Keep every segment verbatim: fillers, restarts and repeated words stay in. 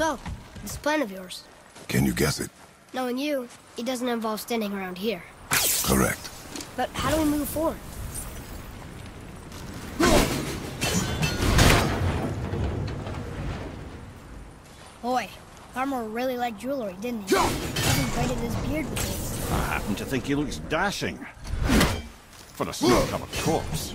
So, this plan of yours. Can you guess it? Knowing you, it doesn't involve standing around here. Correct. But how do we move forward? Boy, Armor really liked jewelry, didn't he? Even braided his beard with it. I happen to think he looks dashing. For a snow-covered corpse.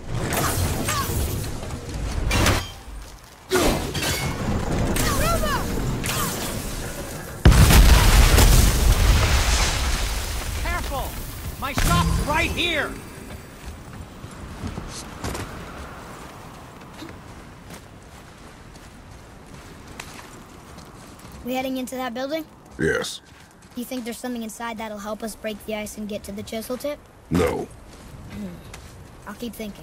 Careful! My shop's right here! We heading into that building? Yes. You think there's something inside that'll help us break the ice and get to the chisel tip? No. Hmm. I'll keep thinking.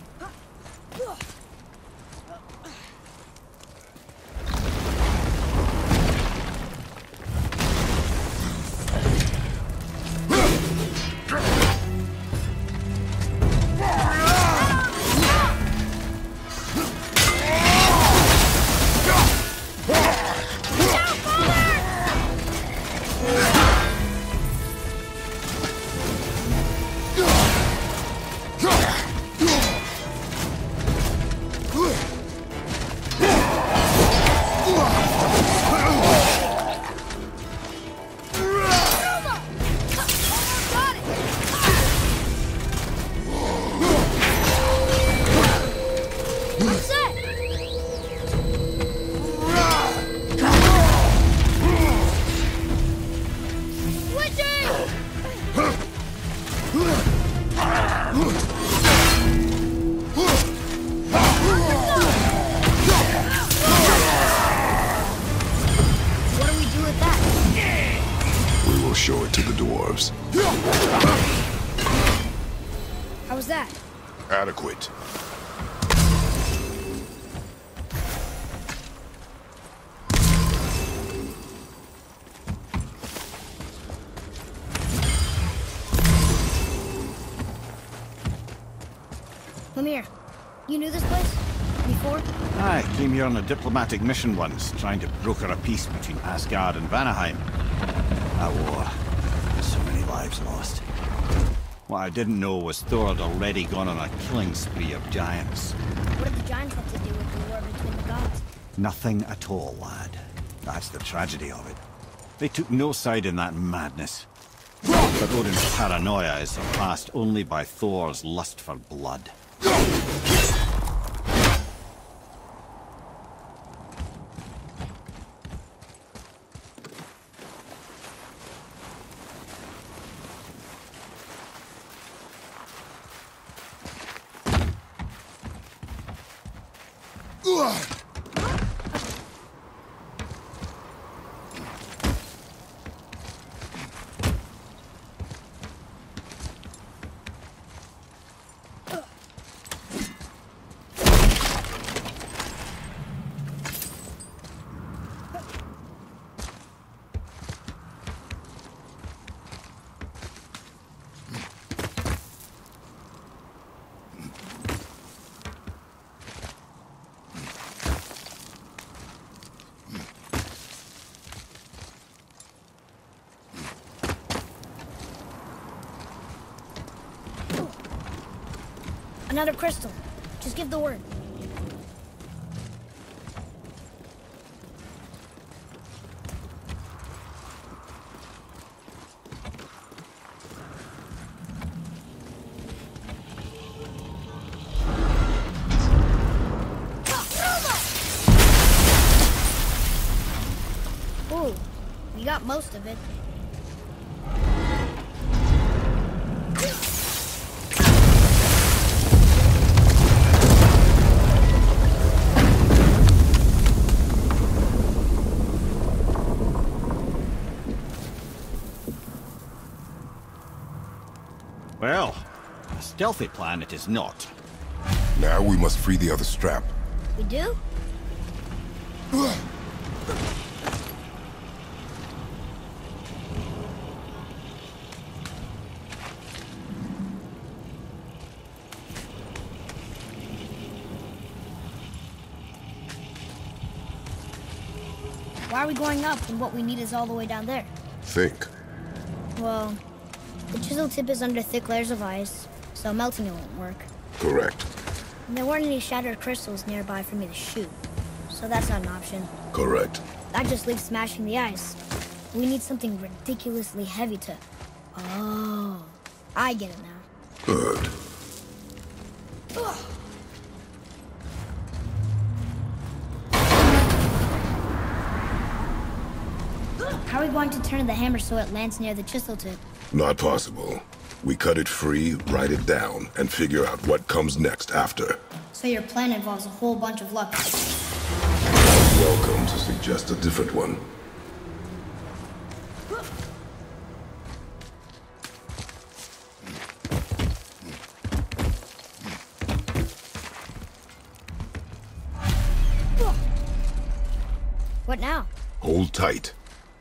Show it to the dwarves. How was that? Adequate. Lemire, you knew this place? Before? I came here on a diplomatic mission once, trying to broker a peace between Asgard and Vanaheim. A war. So many lives lost. What I didn't know was Thor had already gone on a killing spree of giants. What did the giants have to do with the war between the gods? Nothing at all, lad. That's the tragedy of it. They took no side in that madness. But Odin's paranoia is surpassed only by Thor's lust for blood. Another crystal. Just give the word. Ooh, we got most of it. Well, a stealthy plan it is not. Now we must free the other strap. We do? Why are we going up when what we need is all the way down there? Think. Well, the chisel tip is under thick layers of ice, so melting it won't work. Correct. And there weren't any shattered crystals nearby for me to shoot, so that's not an option. Correct. That just leaves smashing the ice. We need something ridiculously heavy to... Oh, I get it now. Good. Ugh. How are we going to turn the hammer so it lands near the chisel tip? Not possible. We cut it free, write it down, and figure out what comes next after. So your plan involves a whole bunch of luck. Welcome to suggest a different one. What now? Hold tight.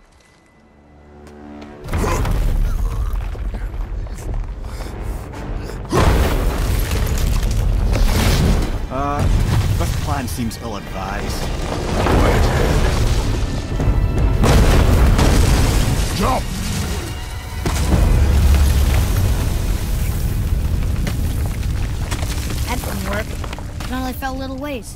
Uh, this plan seems ill-advised. Jump! That didn't work. It only fell a little ways.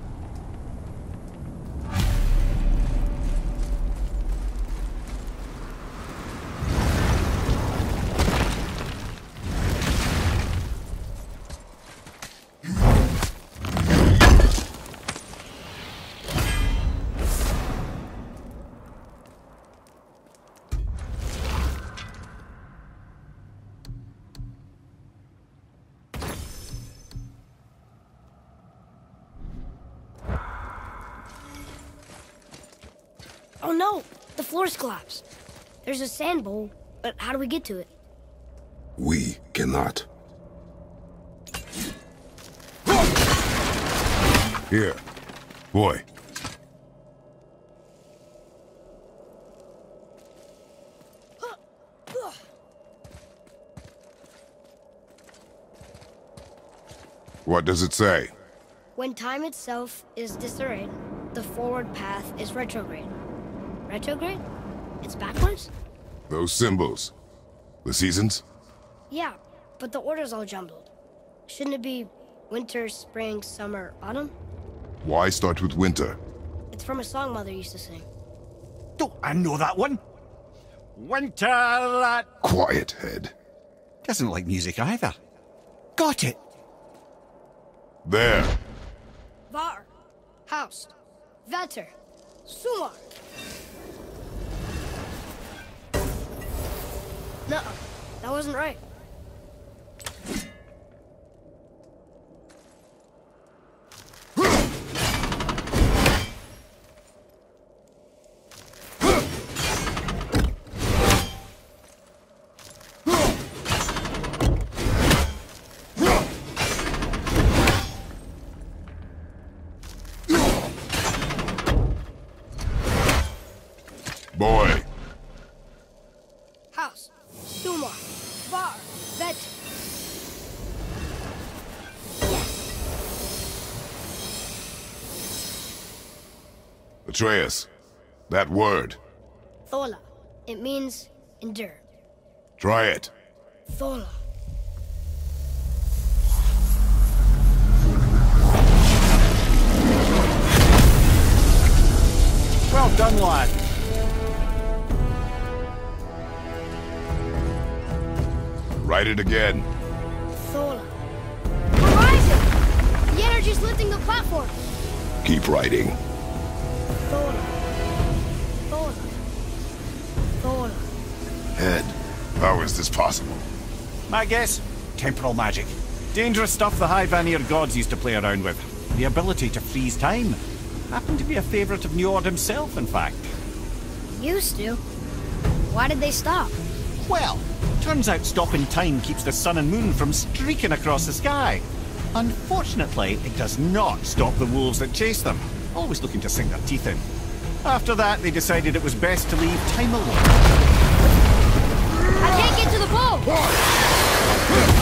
Oh no! The floor's collapsed. There's a sand bowl, but how do we get to it? We cannot. Here. Boy. What does it say? When time itself is disarrayed, the forward path is retrograde. Retrograde? It's backwards? Those symbols. The seasons? Yeah, but the order's all jumbled. Shouldn't it be winter, spring, summer, autumn? Why start with winter? It's from a song Mother used to sing. Don't I know that one? Winter that Quiet, head. doesn't like music either. Got it. There. Var, Haust, Vetter, Sumar. Nuh-uh, that wasn't right. Boy. Haust, Sumar, Var, Vetter. Atreus. That word. Thola. It means endure. Try it. Thola. Well done, lad. Write it again. Thola. We're rising! The energy's lifting the platform. Keep writing. Thola. Thola. Thola. Head. How is this possible? My guess? Temporal magic. Dangerous stuff the High Vanir gods used to play around with. The ability to freeze time. Happened to be a favourite of Njord himself, in fact. Used to. Why did they stop? Well, turns out stopping time keeps the sun and moon from streaking across the sky. Unfortunately, it does not stop the wolves that chase them, always looking to sink their teeth in. After that, they decided it was best to leave time alone. I can't get to the bow!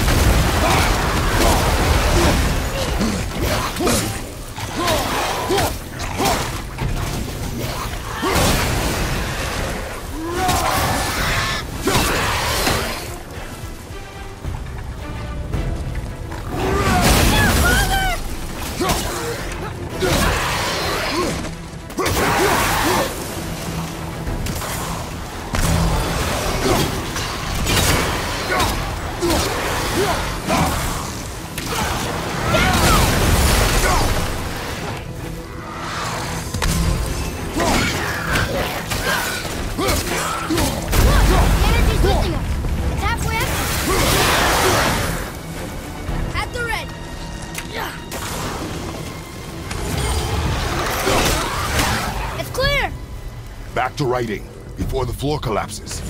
the writing before the floor collapses.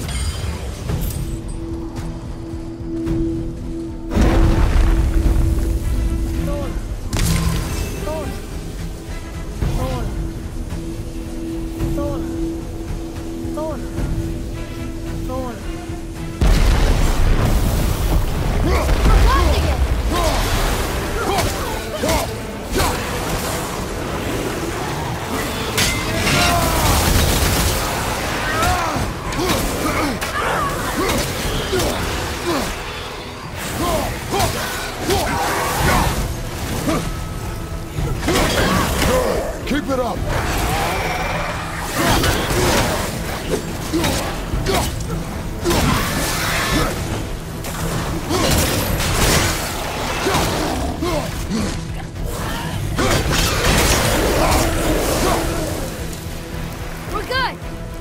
Keep it up! We're good!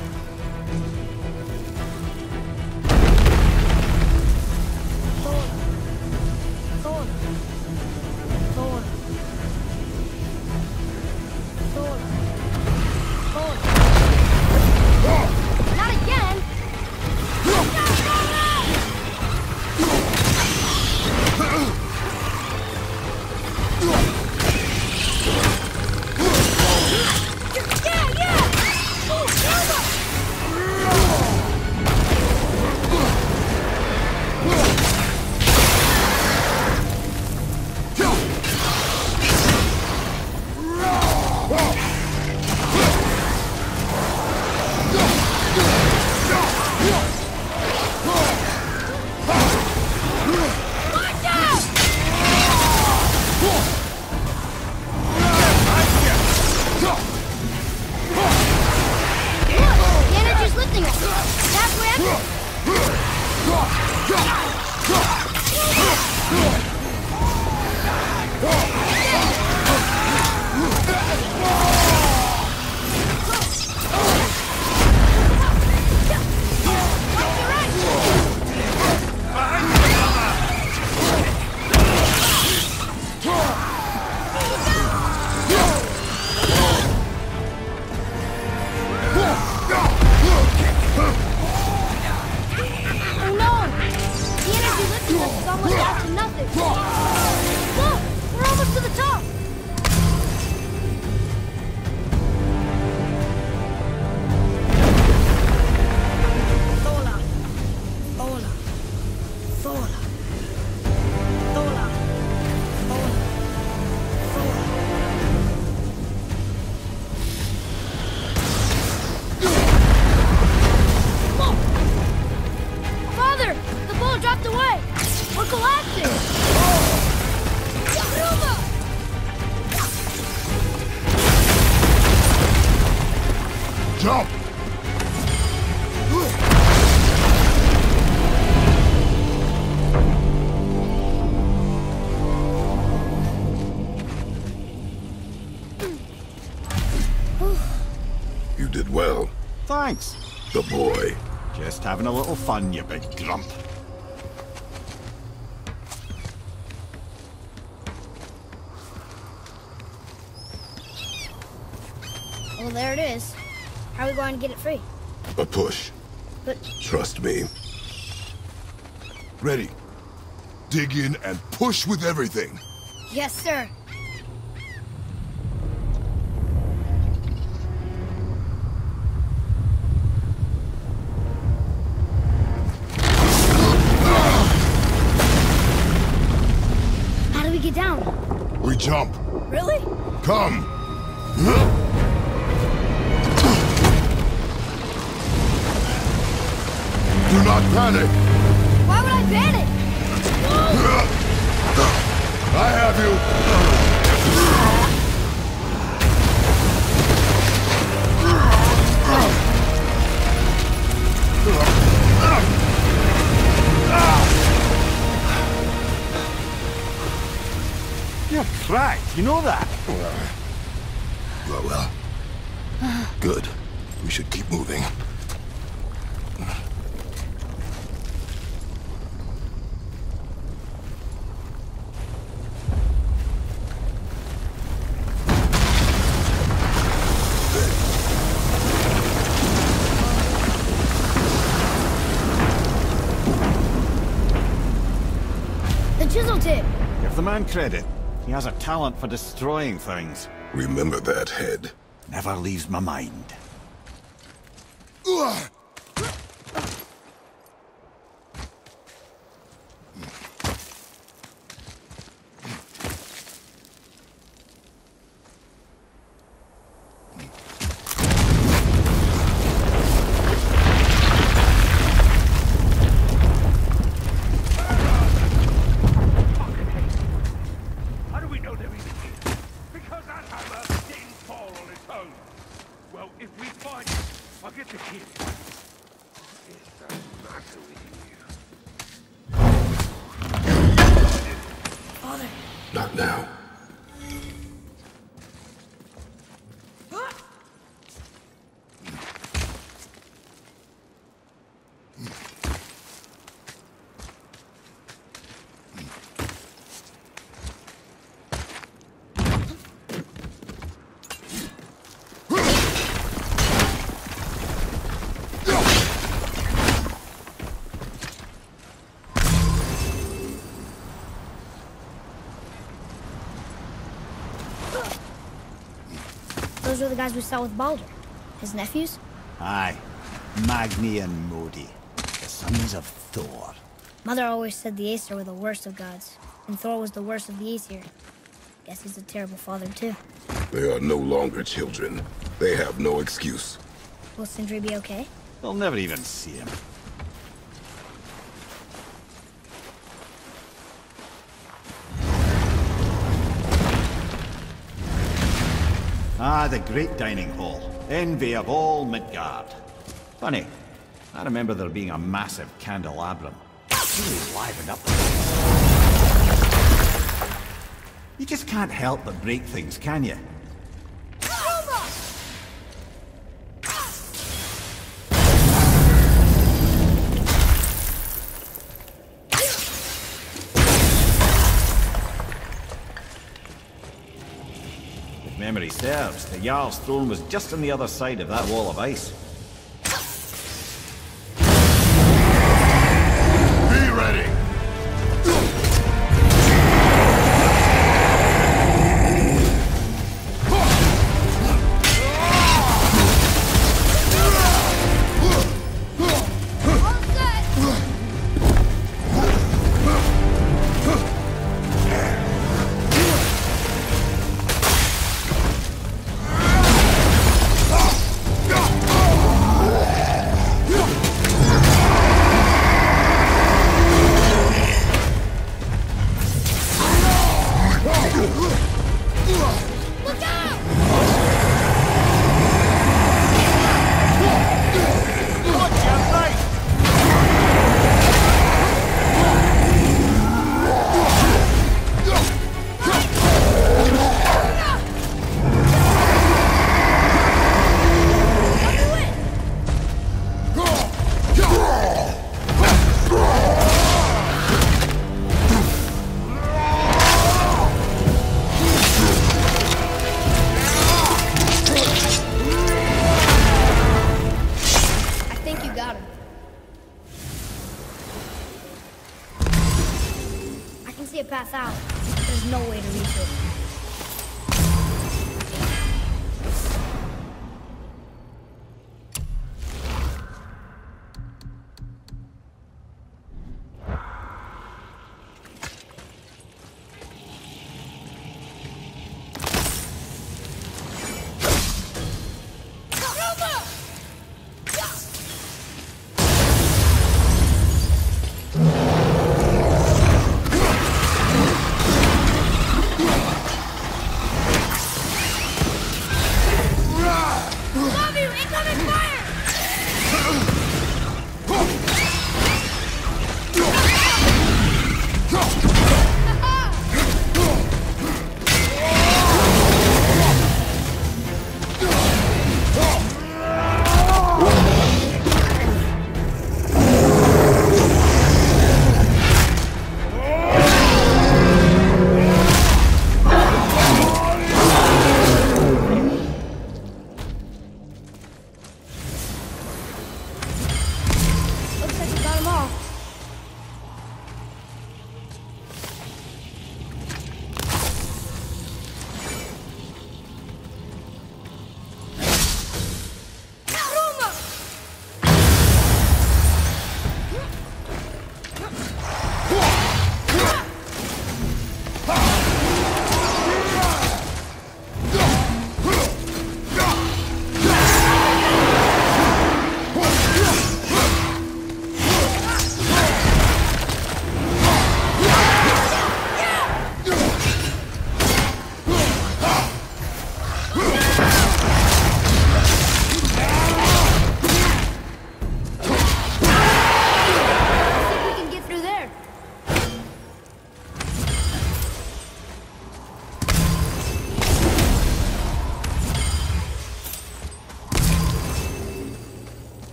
Not again! Yeah, yeah! Jump! You did well. Thanks. The boy. Just having a little fun, you big grump. Well, there it is. How are we going to get it free? A push. But Trust me. Ready. Dig in and push with everything. yes, sir. How do we get down? We jump. Really? Come. Do not panic. Why would I panic? I have you. You're cracked, you know that? Well, well. Good. We should keep moving. man credit. He has a talent for destroying things. Remember that, Head. Never leaves my mind. Ugh! How do we know they're even here? Because that hammer didn't fall on its own. Well, if we find it, I'll get the kid. What is the matter with you? Father. Not now. Those are the guys we saw with Baldur. His nephews? Aye. Magni and Modi. The sons of Thor. Mother always said the Aesir were the worst of gods, and Thor was the worst of the Aesir. Guess he's a terrible father, too. They are no longer children. They have no excuse. Will Sindri be okay? They'll never even see him. Ah, the great dining hall. Envy of all Midgard. Funny, I remember there being a massive candelabrum. Really livened up the place. You just can't help but break things, can you? Memory serves, the Jarl's throne was just on the other side of that wall of ice. Be ready! see a path out. There's no way to reach it.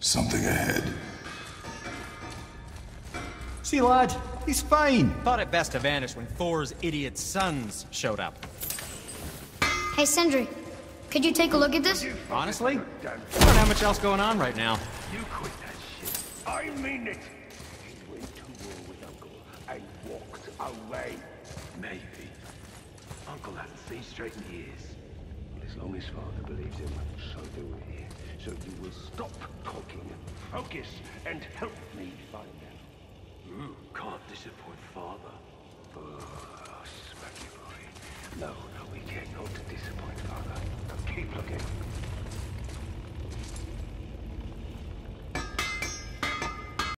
Something ahead. See, lad, he's fine. Thought it best to vanish when Thor's idiot sons showed up. Hey, Sindri, could you take a look at this? Honestly, I don't have much else going on right now. You quit that shit. I mean it. He went to war with Uncle and walked away. Maybe. Uncle hasn't seen straight in years. But as long as Father believes him, so do we. So you will stop talking, focus, and help me find them. You can't disappoint Father. Oh, smacky boy. No, we cannot disappoint Father. Now keep looking.